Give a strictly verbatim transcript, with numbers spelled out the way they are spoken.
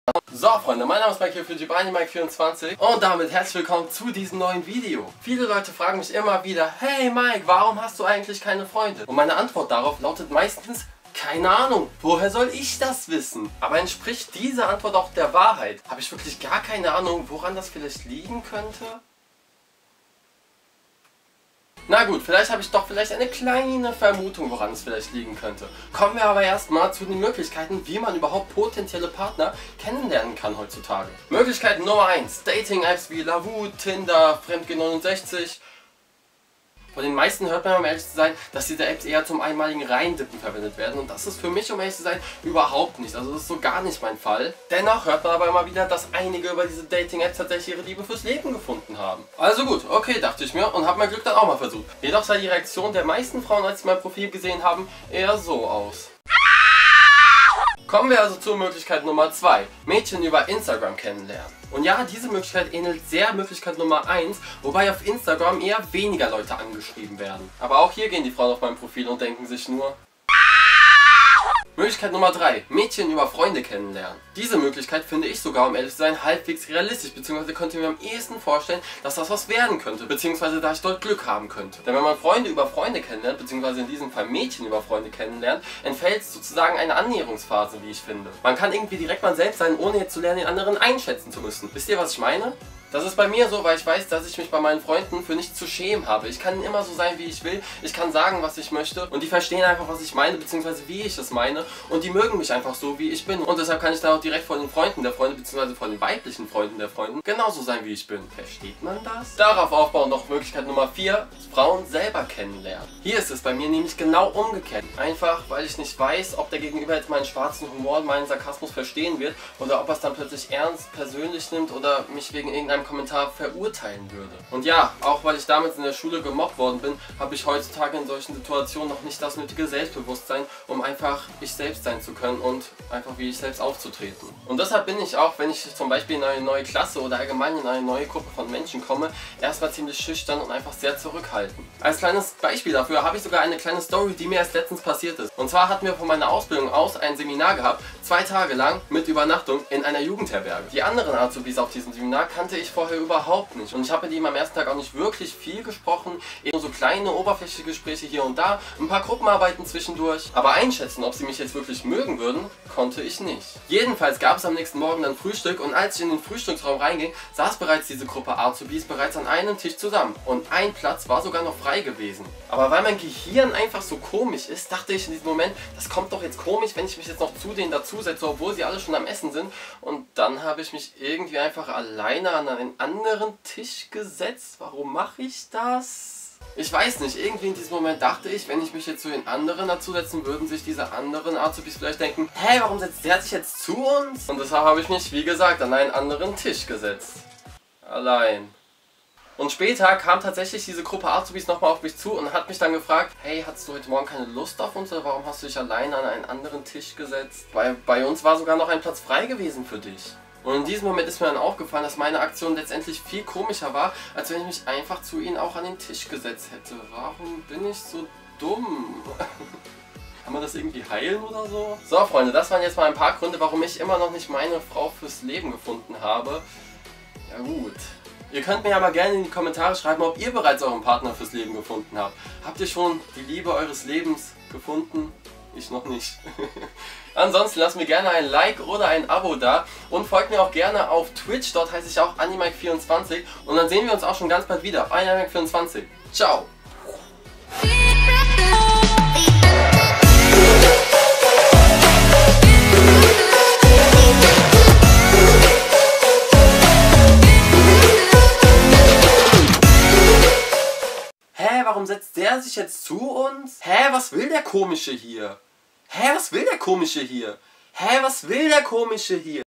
So Freunde, mein Name ist Mike hier für YouTube Mike vierundzwanzig und damit herzlich willkommen zu diesem neuen Video. Viele Leute fragen mich immer wieder: Hey Mike, warum hast du eigentlich keine Freunde? Und meine Antwort darauf lautet meistens: keine Ahnung, woher soll ich das wissen? Aber entspricht diese Antwort auch der Wahrheit? Habe ich wirklich gar keine Ahnung, woran das vielleicht liegen könnte? Na gut, vielleicht habe ich doch vielleicht eine kleine Vermutung, woran es vielleicht liegen könnte. Kommen wir aber erstmal zu den Möglichkeiten, wie man überhaupt potenzielle Partner kennenlernen kann heutzutage. Möglichkeit Nummer eins. Dating-Apps wie Lavu, Tinder, Fremdgeh neunundsechzig. Von den meisten hört man, um ehrlich zu sein, dass diese Apps eher zum einmaligen Reindippen verwendet werden. Und das ist für mich, um ehrlich zu sein, überhaupt nicht. Also das ist so gar nicht mein Fall. Dennoch hört man aber immer wieder, dass einige über diese Dating-Apps tatsächlich ihre Liebe fürs Leben gefunden haben. Also gut, okay, dachte ich mir und habe mein Glück dann auch mal versucht. Jedoch sah die Reaktion der meisten Frauen, als sie mein Profil gesehen haben, eher so aus. Kommen wir also zur Möglichkeit Nummer zwei. Mädchen über Instagram kennenlernen. Und ja, diese Möglichkeit ähnelt sehr Möglichkeit Nummer eins, wobei auf Instagram eher weniger Leute angeschrieben werden. Aber auch hier gehen die Frauen auf mein Profil und denken sich nur... Möglichkeit Nummer drei. Mädchen über Freunde kennenlernen. Diese Möglichkeit finde ich sogar, um ehrlich zu sein, halbwegs realistisch, beziehungsweise könnte mir am ehesten vorstellen, dass das was werden könnte, beziehungsweise da ich dort Glück haben könnte. Denn wenn man Freunde über Freunde kennenlernt, beziehungsweise in diesem Fall Mädchen über Freunde kennenlernt, entfällt sozusagen eine Annäherungsphase, wie ich finde. Man kann irgendwie direkt man selbst sein, ohne jetzt zu lernen, den anderen einschätzen zu müssen. Wisst ihr, was ich meine? Das ist bei mir so, weil ich weiß, dass ich mich bei meinen Freunden für nichts zu schämen habe. Ich kann immer so sein, wie ich will. Ich kann sagen, was ich möchte. Und die verstehen einfach, was ich meine, beziehungsweise wie ich es meine. Und die mögen mich einfach so, wie ich bin. Und deshalb kann ich dann auch direkt vor den Freunden der Freunde, beziehungsweise vor den weiblichen Freunden der Freunden, genauso sein, wie ich bin. Versteht man das? Darauf aufbauen noch Möglichkeit Nummer vier. Frauen selber kennenlernen. Hier ist es bei mir nämlich genau umgekehrt. Einfach, weil ich nicht weiß, ob der Gegenüber jetzt meinen schwarzen Humor und meinen Sarkasmus verstehen wird. Oder ob er es dann plötzlich ernst, persönlich nimmt oder mich wegen irgendeinem Kommentar verurteilen würde. Und ja, auch weil ich damals in der Schule gemobbt worden bin, habe ich heutzutage in solchen Situationen noch nicht das nötige Selbstbewusstsein, um einfach ich selbst sein zu können und einfach wie ich selbst aufzutreten. Und deshalb bin ich auch, wenn ich zum Beispiel in eine neue Klasse oder allgemein in eine neue Gruppe von Menschen komme, erstmal ziemlich schüchtern und einfach sehr zurückhaltend. Als kleines Beispiel dafür habe ich sogar eine kleine Story, die mir erst letztens passiert ist. Und zwar hatten wir von meiner Ausbildung aus ein Seminar gehabt, zwei Tage lang mit Übernachtung in einer Jugendherberge. Die anderen Azubis auf diesem Seminar kannte ich vorher überhaupt nicht. Und ich habe mit ihm am ersten Tag auch nicht wirklich viel gesprochen, eben so kleine oberflächliche Gespräche hier und da, ein paar Gruppenarbeiten zwischendurch. Aber einschätzen, ob sie mich jetzt wirklich mögen würden, konnte ich nicht. Jedenfalls gab es am nächsten Morgen dann Frühstück und als ich in den Frühstücksraum reinging, saß bereits diese Gruppe Azubis bereits an einem Tisch zusammen. Und ein Platz war sogar noch frei gewesen. Aber weil mein Gehirn einfach so komisch ist, dachte ich in diesem Moment, das kommt doch jetzt komisch, wenn ich mich jetzt noch zu denen dazusetze, obwohl sie alle schon am Essen sind. Und dann habe ich mich irgendwie einfach alleine an einen anderen Tisch gesetzt. Warum mache ich das? Ich weiß nicht, irgendwie in diesem Moment dachte ich, wenn ich mich jetzt zu den anderen dazusetzen, würden sich diese anderen Azubis vielleicht denken: Hä, warum setzt der sich jetzt zu uns? Und deshalb habe ich mich, wie gesagt, an einen anderen Tisch gesetzt. Allein. Und später kam tatsächlich diese Gruppe Azubis nochmal auf mich zu und hat mich dann gefragt: Hey, hattest du heute Morgen keine Lust auf uns oder warum hast du dich alleine an einen anderen Tisch gesetzt? Weil bei uns war sogar noch ein Platz frei gewesen für dich. Und in diesem Moment ist mir dann aufgefallen, dass meine Aktion letztendlich viel komischer war, als wenn ich mich einfach zu ihnen auch an den Tisch gesetzt hätte. Warum bin ich so dumm? Kann man das irgendwie heilen oder so? So Freunde, das waren jetzt mal ein paar Gründe, warum ich immer noch nicht meine Frau fürs Leben gefunden habe. Ja gut. Ihr könnt mir aber gerne in die Kommentare schreiben, ob ihr bereits euren Partner fürs Leben gefunden habt. Habt ihr schon die Liebe eures Lebens gefunden? Ich noch nicht. Ansonsten lasst mir gerne ein Like oder ein Abo da und folgt mir auch gerne auf Twitch, dort heiße ich auch Mike vierundzwanzig und dann sehen wir uns auch schon ganz bald wieder auf Mike vierundzwanzig. Ciao! Hä, warum setzt der sich jetzt zu uns? Hä, was will der Komische hier? Hä, was will der Komische hier? Hä, was will der Komische hier?